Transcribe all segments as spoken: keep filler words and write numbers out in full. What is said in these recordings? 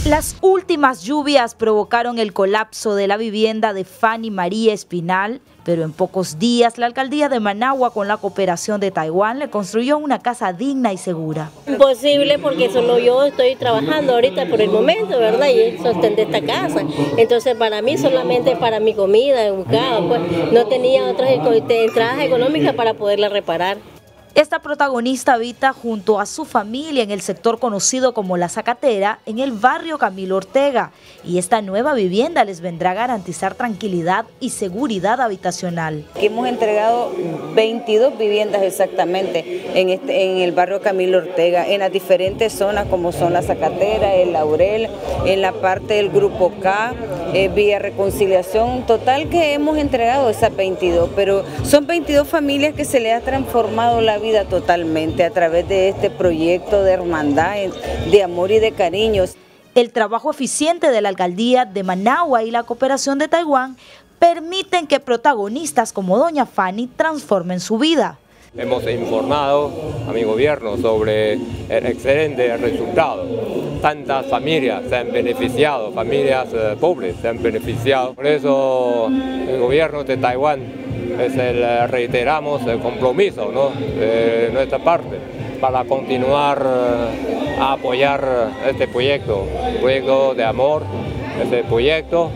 Las últimas lluvias provocaron el colapso de la vivienda de Fanny María Espinal, pero en pocos días la alcaldía de Managua, con la cooperación de Taiwán, le construyó una casa digna y segura. Imposible, porque solo yo estoy trabajando ahorita por el momento, ¿verdad? Y sostener esta casa. Entonces para mí solamente para mi comida, buscaba, pues no tenía otras entradas económicas para poderla reparar. Esta protagonista habita junto a su familia en el sector conocido como La Zacatera, en el barrio Camilo Ortega, y esta nueva vivienda les vendrá a garantizar tranquilidad y seguridad habitacional. Hemos entregado veintidós viviendas exactamente en, este, en el barrio Camilo Ortega, en las diferentes zonas como son La Zacatera, el Laurel, en la parte del Grupo K, eh, Vía Reconciliación. Total que hemos entregado esas veintidós, pero son veintidós familias que se les ha transformado la vida totalmente a través de este proyecto de hermandad, de amor y de cariños. El trabajo eficiente de la alcaldía de Managua y la cooperación de Taiwán permiten que protagonistas como doña Fanny transformen su vida. Hemos informado a mi gobierno sobre el excelente resultado. Tantas familias se han beneficiado, familias eh, pobres se han beneficiado. Por eso el gobierno de Taiwán es el, reiteramos el compromiso, ¿no?, de nuestra parte para continuar eh, a apoyar este proyecto, proyecto de amor, este proyecto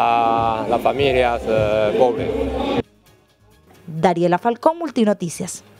para las familias eh, pobres. Dariela Falcón, Multinoticias.